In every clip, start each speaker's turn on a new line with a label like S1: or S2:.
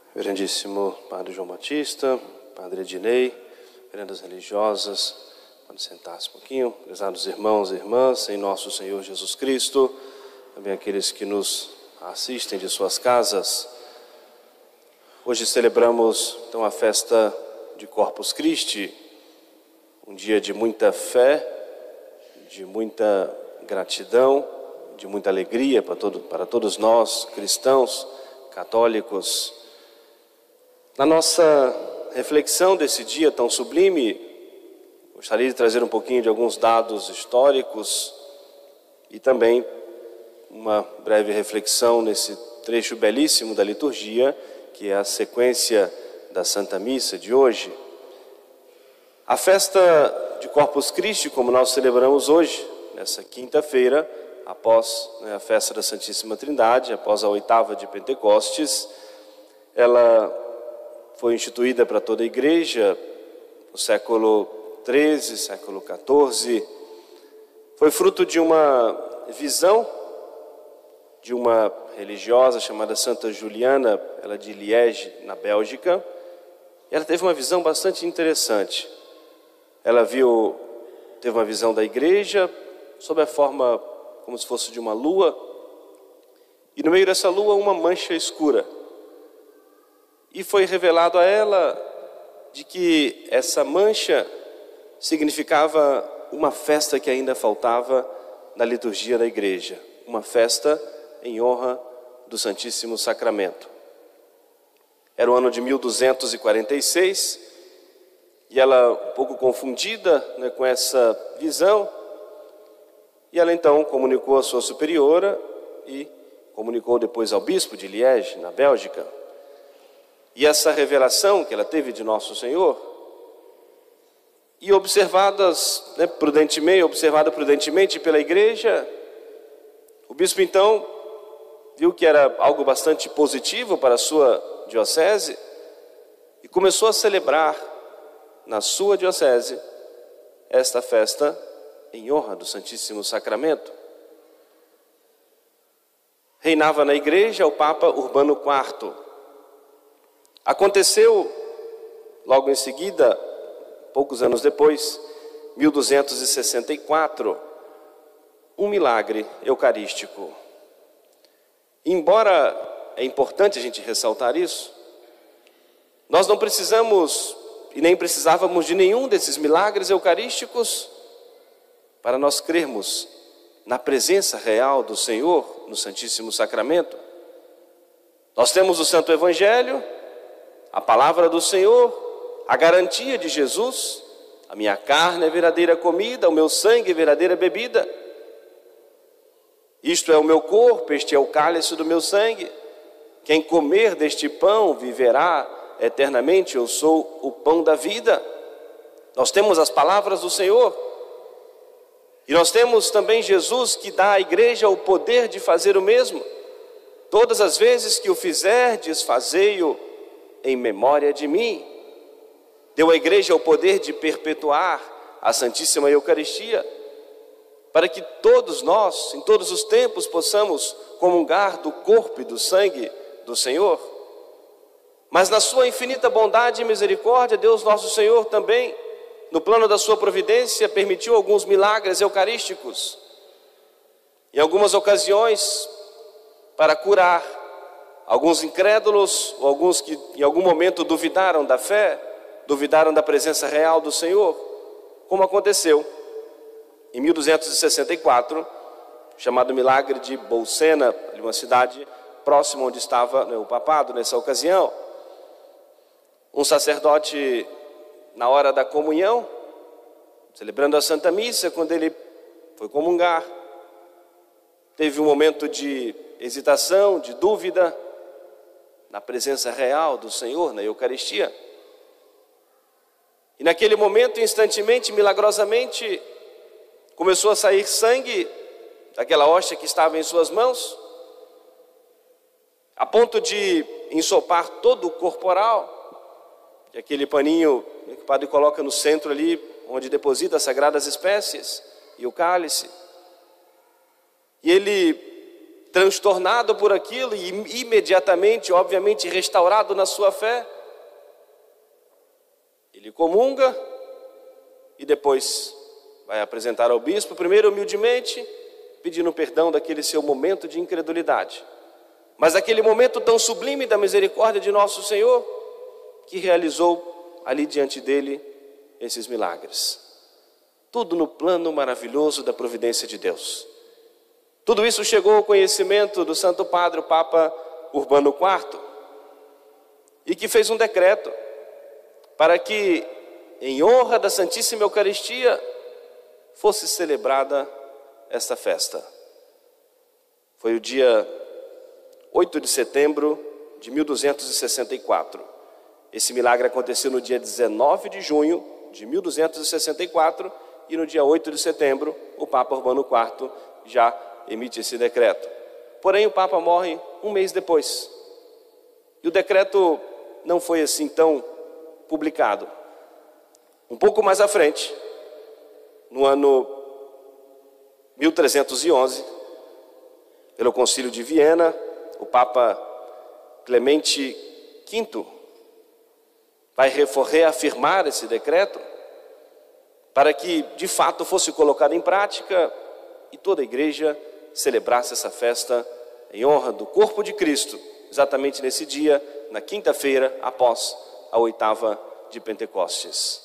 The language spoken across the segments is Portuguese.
S1: Reverendíssimo Padre João Batista, Padre Ednei, veredas religiosas, pode sentar-se um pouquinho, prezados irmãos e irmãs, em nosso Senhor Jesus Cristo, também aqueles que nos assistem de suas casas. Hoje celebramos então a festa de Corpus Christi, um dia de muita fé, de muita gratidão, de muita alegria para todos nós, cristãos, católicos. Na nossa reflexão desse dia tão sublime, gostaria de trazer um pouquinho de alguns dados históricos e também uma breve reflexão nesse trecho belíssimo da liturgia, que é a sequência da Santa Missa de hoje. A festa de Corpus Christi, como nós celebramos hoje, nessa quinta-feira, após a festa da Santíssima Trindade, após a oitava de Pentecostes, ela foi instituída para toda a Igreja no século XIII, século XIV. Foi fruto de uma visão de uma religiosa chamada Santa Juliana, ela de Liege, na Bélgica. Ela teve uma visão bastante interessante. Ela teve uma visão da Igreja sob a forma como se fosse de uma lua, e no meio dessa lua uma mancha escura. E foi revelado a ela de que essa mancha significava uma festa que ainda faltava na liturgia da Igreja, uma festa em honra do Santíssimo Sacramento. Era o ano de 1246, e ela, um pouco confundida com essa visão, e ela então comunicou à sua superiora e comunicou depois ao bispo de Liege, na Bélgica. E essa revelação que ela teve de Nosso Senhor, e observada prudentemente pela Igreja, o bispo então viu que era algo bastante positivo para a sua diocese e começou a celebrar na sua diocese esta festa em honra do Santíssimo Sacramento. Reinava na Igreja o Papa Urbano IV. Aconteceu, logo em seguida, poucos anos depois, 1264, um milagre eucarístico. Embora é importante a gente ressaltar isso, nós não precisamos e nem precisávamos de nenhum desses milagres eucarísticos para nós crermos na presença real do Senhor no Santíssimo Sacramento. Nós temos o Santo Evangelho, a palavra do Senhor, a garantia de Jesus: a minha carne é verdadeira comida, o meu sangue é verdadeira bebida. Isto é o meu corpo, este é o cálice do meu sangue. Quem comer deste pão viverá eternamente, eu sou o pão da vida. Nós temos as palavras do Senhor. E nós temos também Jesus, que dá à Igreja o poder de fazer o mesmo. Todas as vezes que o fizerdes, fazei-o em memória de mim. Deu à Igreja o poder de perpetuar a Santíssima Eucaristia, para que todos nós, em todos os tempos, possamos comungar do corpo e do sangue do Senhor. Mas na sua infinita bondade e misericórdia, Deus nosso Senhor também, no plano da sua providência, permitiu alguns milagres eucarísticos. Em algumas ocasiões, para curar alguns incrédulos, ou alguns que em algum momento duvidaram da fé, duvidaram da presença real do Senhor, como aconteceu em 1264, chamado milagre de Bolsena, uma cidade próxima onde estava o papado nessa ocasião. Um sacerdote, na hora da comunhão, celebrando a Santa Missa, quando ele foi comungar, teve um momento de hesitação, de dúvida na presença real do Senhor, na Eucaristia. E naquele momento, instantemente, milagrosamente, começou a sair sangue daquela hóstia que estava em suas mãos, a ponto de ensopar todo o corporal, e aquele paninho que o padre coloca no centro ali, onde deposita as sagradas espécies e o cálice. E ele transtornado por aquilo e imediatamente, obviamente, restaurado na sua fé, ele comunga e depois vai apresentar ao bispo, primeiro humildemente, pedindo perdão daquele seu momento de incredulidade. Mas aquele momento tão sublime da misericórdia de nosso Senhor, que realizou ali diante dele esses milagres. Tudo no plano maravilhoso da providência de Deus. Tudo isso chegou ao conhecimento do Santo Padre, o Papa Urbano IV, e que fez um decreto para que, em honra da Santíssima Eucaristia, fosse celebrada esta festa. Foi o dia 8 de setembro de 1264. Esse milagre aconteceu no dia 19 de junho de 1264 e no dia 8 de setembro o Papa Urbano IV já emite esse decreto. Porém, o Papa morre um mês depois. E o decreto não foi assim tão publicado. Um pouco mais à frente, no ano 1311, pelo Concílio de Viena, o Papa Clemente V vai reafirmar esse decreto para que, de fato, fosse colocado em prática e toda a igreja celebrasse essa festa em honra do corpo de Cristo, exatamente nesse dia, na quinta-feira, após a oitava de Pentecostes.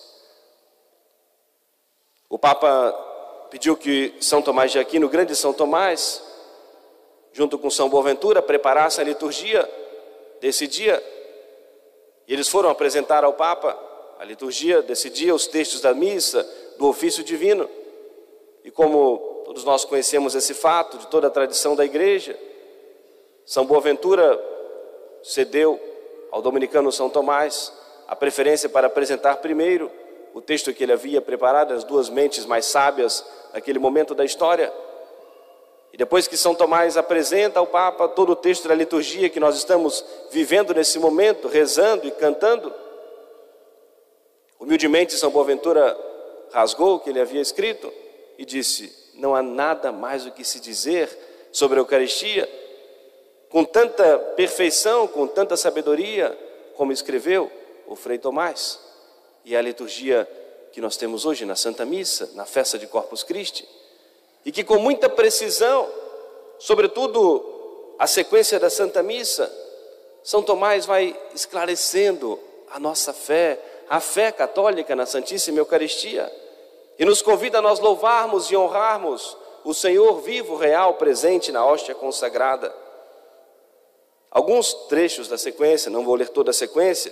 S1: O Papa pediu que São Tomás de Aquino, o grande São Tomás, junto com São Boaventura, preparasse a liturgia desse dia. E eles foram apresentar ao Papa a liturgia desse dia, os textos da missa, do ofício divino. E como todos nós conhecemos esse fato de toda a tradição da igreja, São Boaventura cedeu ao dominicano São Tomás a preferência para apresentar primeiro o texto que ele havia preparado, as duas mentes mais sábias naquele momento da história. E depois que São Tomás apresenta ao Papa todo o texto da liturgia que nós estamos vivendo nesse momento, rezando e cantando, humildemente São Boaventura rasgou o que ele havia escrito e disse: não há nada mais o que se dizer sobre a Eucaristia, com tanta perfeição, com tanta sabedoria, como escreveu o Frei Tomás. E a liturgia que nós temos hoje na Santa Missa, na festa de Corpus Christi, e que com muita precisão, sobretudo a sequência da Santa Missa, São Tomás vai esclarecendo a nossa fé, a fé católica na Santíssima Eucaristia, e nos convida a nós louvarmos e honrarmos o Senhor vivo, real, presente na hóstia consagrada. Alguns trechos da sequência, não vou ler toda a sequência.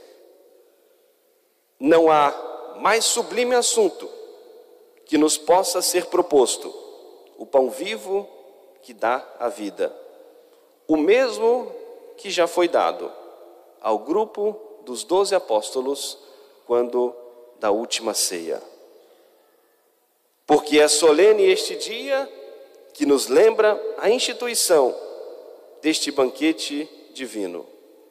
S1: Não há mais sublime assunto que nos possa ser proposto: o pão vivo que dá a vida, o mesmo que já foi dado ao grupo dos 12 apóstolos quando da última ceia. Porque é solene este dia que nos lembra a instituição deste banquete divino.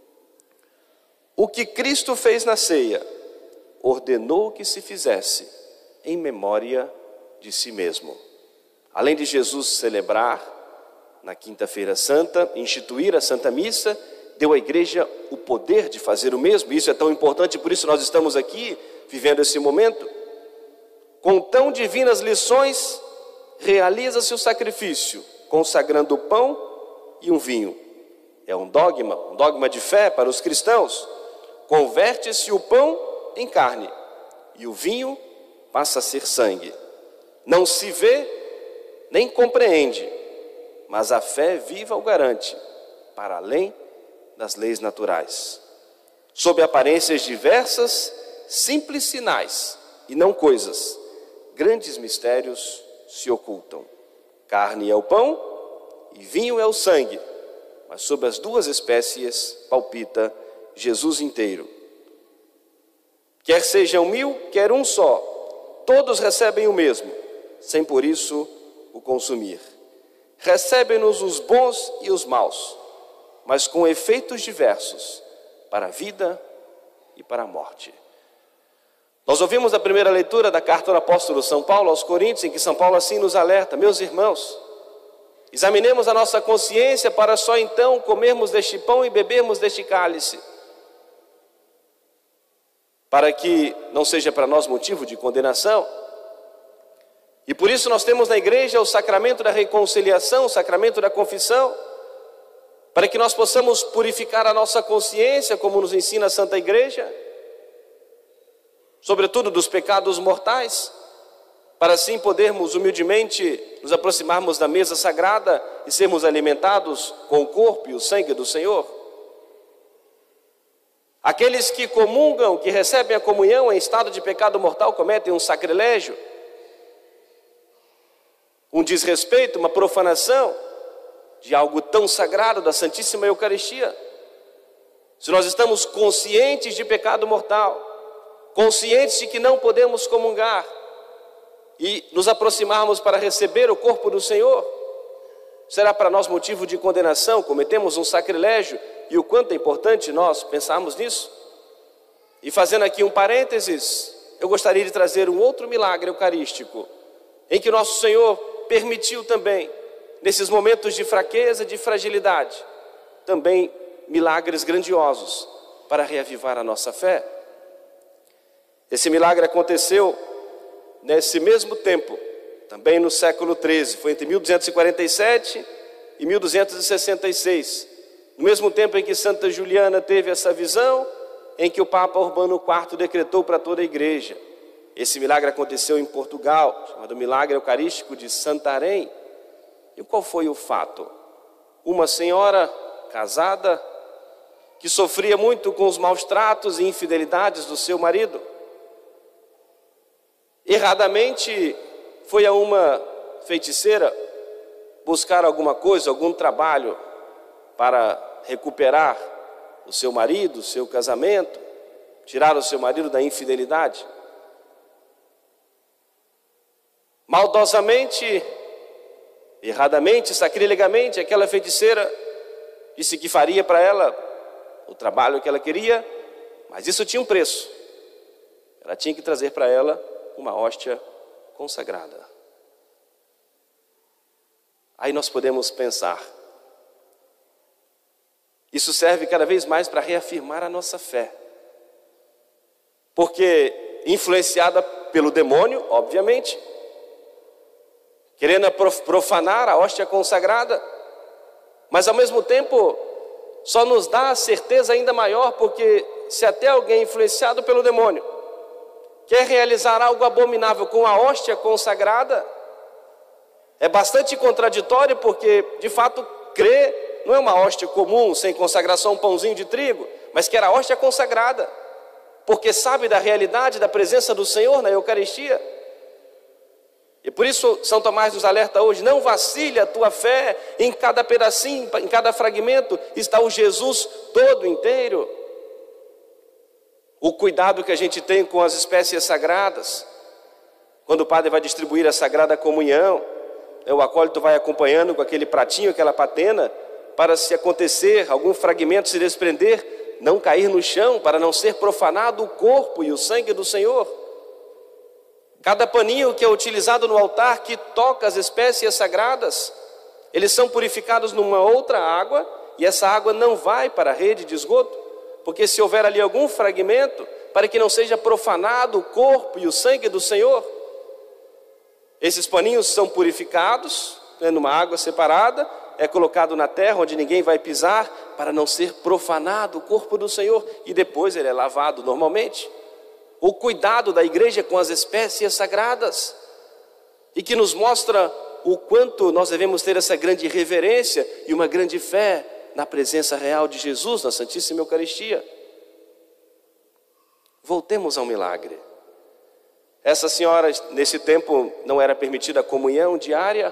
S1: O que Cristo fez na ceia, ordenou que se fizesse em memória de si mesmo. Além de Jesus celebrar na quinta-feira santa, instituir a Santa Missa, deu à igreja o poder de fazer o mesmo. Isso é tão importante, por isso nós estamos aqui vivendo esse momento. Com tão divinas lições, realiza-se o sacrifício, consagrando o pão e um vinho. É um dogma de fé para os cristãos. Converte-se o pão em carne e o vinho passa a ser sangue. Não se vê nem compreende, mas a fé viva o garante, para além das leis naturais. Sob aparências diversas, simples sinais e não coisas, grandes mistérios se ocultam. Carne é o pão e vinho é o sangue, mas sob as duas espécies palpita Jesus inteiro. Quer sejam 1000, quer um só, todos recebem o mesmo, sem por isso o consumir. Recebem-nos os bons e os maus, mas com efeitos diversos, para a vida e para a morte. Nós ouvimos a primeira leitura da carta do apóstolo São Paulo aos Coríntios, em que São Paulo assim nos alerta: meus irmãos, Examinemos a nossa consciência para só então comermos deste pão e bebermos deste cálice, para que não seja para nós motivo de condenação. E por isso nós temos na igreja o sacramento da reconciliação, o sacramento da confissão, para que nós possamos purificar a nossa consciência, como nos ensina a Santa Igreja, sobretudo dos pecados mortais, para assim podermos humildemente nos aproximarmos da mesa sagrada e sermos alimentados com o corpo e o sangue do Senhor. Aqueles que comungam, que recebem a comunhão em estado de pecado mortal, cometem um sacrilégio, um desrespeito, uma profanação de algo tão sagrado, da Santíssima Eucaristia. Se nós estamos conscientes de pecado mortal, conscientes de que não podemos comungar e nos aproximarmos para receber o corpo do Senhor, será para nós motivo de condenação? Cometemos um sacrilégio, e o quanto é importante nós pensarmos nisso. E fazendo aqui um parênteses, eu gostaria de trazer um outro milagre eucarístico, em que nosso Senhor permitiu também, nesses momentos de fraqueza, de fragilidade, também milagres grandiosos para reavivar a nossa fé. Esse milagre aconteceu nesse mesmo tempo, também no século XIII, foi entre 1247 e 1266, no mesmo tempo em que Santa Juliana teve essa visão, em que o Papa Urbano IV decretou para toda a igreja. Esse milagre aconteceu em Portugal, chamado Milagre Eucarístico de Santarém. E qual foi o fato? Uma senhora casada, que sofria muito com os maus tratos e infidelidades do seu marido, erradamente foi a uma feiticeira buscar alguma coisa, algum trabalho para recuperar o seu marido, o seu casamento, tirar o seu marido da infidelidade. Maldosamente, erradamente, sacrilegamente, aquela feiticeira disse que faria para ela o trabalho que ela queria, mas isso tinha um preço. Ela tinha que trazer para ela uma hóstia consagrada. Aí nós podemos pensar, isso serve cada vez mais para reafirmar a nossa fé, porque influenciada pelo demônio, obviamente, querendo profanar a hóstia consagrada, mas ao mesmo tempo só nos dá a certeza ainda maior, porque se até alguém influenciado pelo demônio quer realizar algo abominável com a hóstia consagrada, é bastante contraditório, porque de fato crê não é uma hóstia comum, sem consagração, um pãozinho de trigo, mas que era a hóstia consagrada, porque sabe da realidade da presença do Senhor na Eucaristia. E por isso São Tomás nos alerta hoje: não vacile a tua fé, em cada pedacinho, em cada fragmento está o Jesus todo inteiro. O cuidado que a gente tem com as espécies sagradas, quando o padre vai distribuir a Sagrada Comunhão, o acólito vai acompanhando com aquele pratinho, aquela patena, para, se acontecer algum fragmento se desprender, não cair no chão, para não ser profanado o corpo e o sangue do Senhor. Cada paninho que é utilizado no altar, que toca as espécies sagradas, eles são purificados numa outra água, e essa água não vai para a rede de esgoto, porque se houver ali algum fragmento, para que não seja profanado o corpo e o sangue do Senhor, esses paninhos são purificados, numa água separada, é colocado na terra onde ninguém vai pisar, para não ser profanado o corpo do Senhor, e depois ele é lavado normalmente. O cuidado da igreja com as espécies sagradas, e que nos mostra o quanto nós devemos ter essa grande reverência e uma grande fé na presença real de Jesus na Santíssima Eucaristia. Voltemos ao milagre. Essa senhora, nesse tempo, não era permitida a comunhão diária,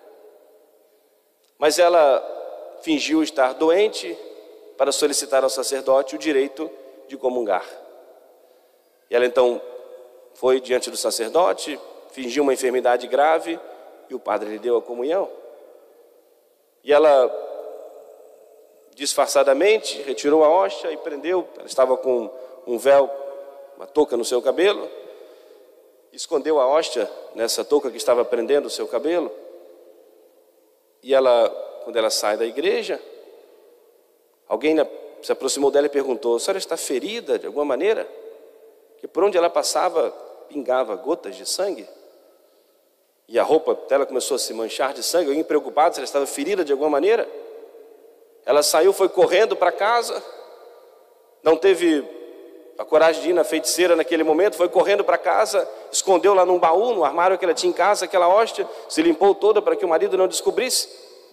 S1: mas ela fingiu estar doente para solicitar ao sacerdote o direito de comungar. E ela então foi diante do sacerdote, fingiu uma enfermidade grave, e o padre lhe deu a comunhão. E ela, disfarçadamente, retirou a hóstia e prendeu. Ela estava com um véu, uma touca no seu cabelo, escondeu a hóstia nessa touca que estava prendendo o seu cabelo. E quando ela sai da igreja, alguém se aproximou dela e perguntou: a senhora está ferida de alguma maneira? Que por onde ela passava, pingava gotas de sangue. E a roupa dela começou a se manchar de sangue. Alguém preocupado se ela estava ferida de alguma maneira. Ela saiu, foi correndo para casa. Não teve a coragem de ir na feiticeira naquele momento. Foi correndo para casa, escondeu lá num baú, no armário que ela tinha em casa, aquela hóstia. Se limpou toda para que o marido não descobrisse.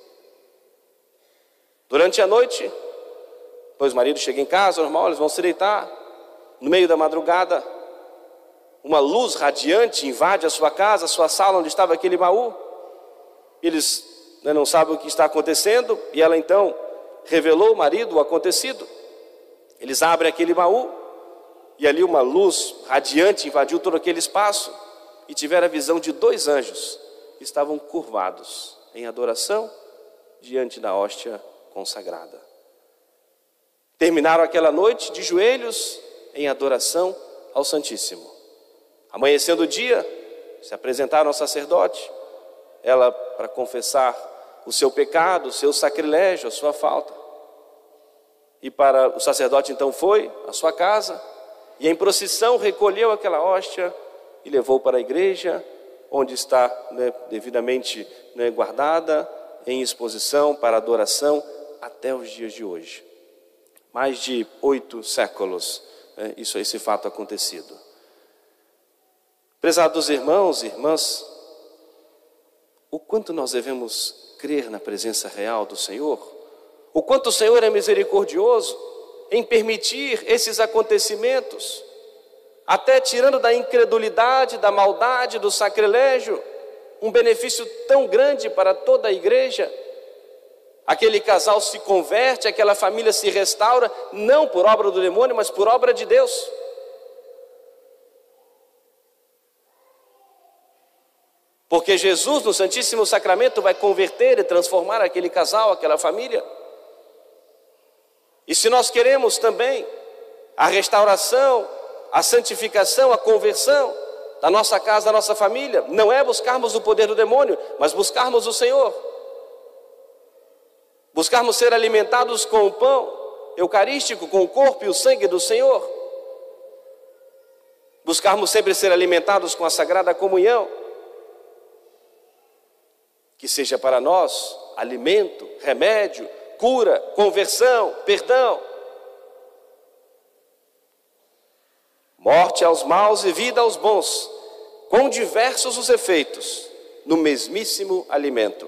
S1: Durante a noite, depois o marido chega em casa, normal, eles vão se deitar. No meio da madrugada, uma luz radiante invade a sua casa, a sua sala onde estava aquele baú. Eles não sabem o que está acontecendo, e ela então revelou ao marido o acontecido. Eles abrem aquele baú, e ali uma luz radiante invadiu todo aquele espaço, e tiveram a visão de 2 anjos que estavam curvados em adoração diante da hóstia consagrada. Terminaram aquela noite de joelhos em adoração ao Santíssimo. Amanhecendo o dia, se apresentaram ao sacerdote, ela para confessar o seu pecado, o seu sacrilégio, a sua falta. E para o sacerdote então foi à sua casa, e em procissão recolheu aquela hóstia e levou para a igreja, onde está devidamente guardada, em exposição para adoração até os dias de hoje. Mais de 8 séculos, esse fato acontecido. Prezados irmãos e irmãs, o quanto nós devemos crer na presença real do Senhor, o quanto o Senhor é misericordioso em permitir esses acontecimentos, até tirando da incredulidade, da maldade, do sacrilégio, um benefício tão grande para toda a igreja. Aquele casal se converte, aquela família se restaura, não por obra do demônio, mas por obra de Deus. Porque Jesus, no Santíssimo Sacramento, vai converter e transformar aquele casal, aquela família. E se nós queremos também a restauração, a santificação, a conversão da nossa casa, da nossa família, não é buscarmos o poder do demônio, mas buscarmos o Senhor. Buscarmos ser alimentados com o pão eucarístico, com o corpo e o sangue do Senhor. Buscarmos sempre ser alimentados com a Sagrada Comunhão. Que seja para nós alimento, remédio, cura, conversão, perdão. Morte aos maus e vida aos bons, quão diversos os efeitos no mesmíssimo alimento.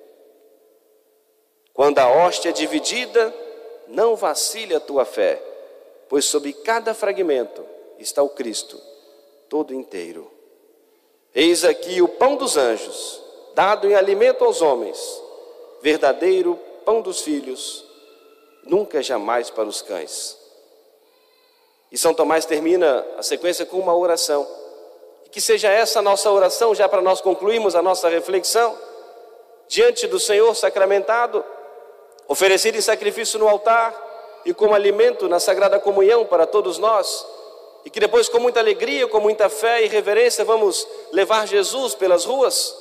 S1: Quando a hóstia é dividida, não vacile a tua fé, pois sob cada fragmento está o Cristo, todo inteiro. Eis aqui o pão dos anjos, dado em alimento aos homens, verdadeiro pão dos filhos, nunca jamais para os cães. E São Tomás termina a sequência com uma oração. E que seja essa a nossa oração, já para nós concluirmos a nossa reflexão, diante do Senhor sacramentado, oferecido em sacrifício no altar e como alimento na Sagrada Comunhão para todos nós, e que depois com muita alegria, com muita fé e reverência vamos levar Jesus pelas ruas.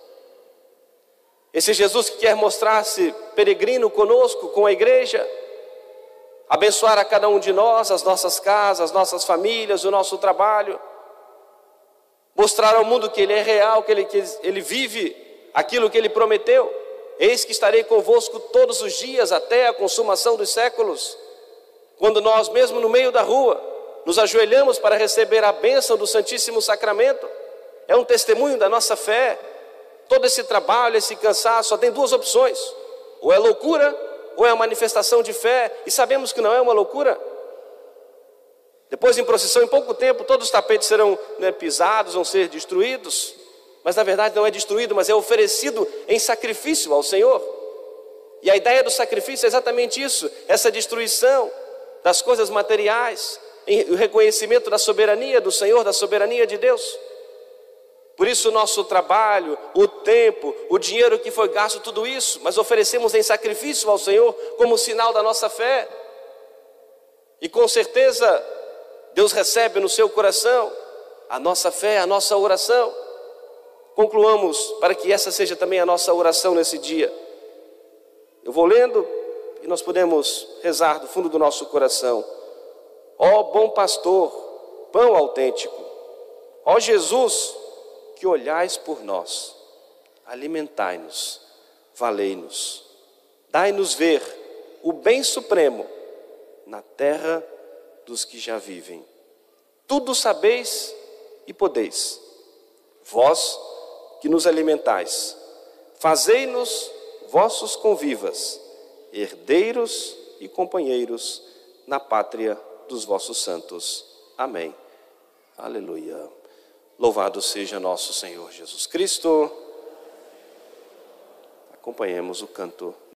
S1: Esse Jesus que quer mostrar-se peregrino conosco, com a igreja, abençoar a cada um de nós, as nossas casas, as nossas famílias, o nosso trabalho, mostrar ao mundo que Ele é real, que ele vive aquilo que Ele prometeu. Eis que estarei convosco todos os dias até a consumação dos séculos. Quando nós, mesmo no meio da rua, nos ajoelhamos para receber a bênção do Santíssimo Sacramento, é um testemunho da nossa fé. Todo esse trabalho, esse cansaço, só tem 2 opções: ou é loucura, ou é uma manifestação de fé, e sabemos que não é uma loucura. Depois, em procissão, em pouco tempo, todos os tapetes serão pisados, vão ser destruídos, mas na verdade não é destruído, mas é oferecido em sacrifício ao Senhor. E a ideia do sacrifício é exatamente isso, essa destruição das coisas materiais, o reconhecimento da soberania do Senhor, da soberania de Deus. Por isso o nosso trabalho, o tempo, o dinheiro que foi gasto, tudo isso, mas oferecemos em sacrifício ao Senhor como sinal da nossa fé. E com certeza Deus recebe no seu coração a nossa fé, a nossa oração. concluamos, para que essa seja também a nossa oração nesse dia. Eu vou lendo e nós podemos rezar do fundo do nosso coração. Ó bom pastor, pão autêntico, ó Jesus, que olhais por nós, alimentai-nos, valei-nos, dai-nos ver o bem supremo na terra dos que já vivem. Tudo sabeis e podeis, vós que nos alimentais, fazei-nos vossos convivas, herdeiros e companheiros na pátria dos vossos santos. Amém. Aleluia. Louvado seja nosso Senhor Jesus Cristo. Acompanhemos o canto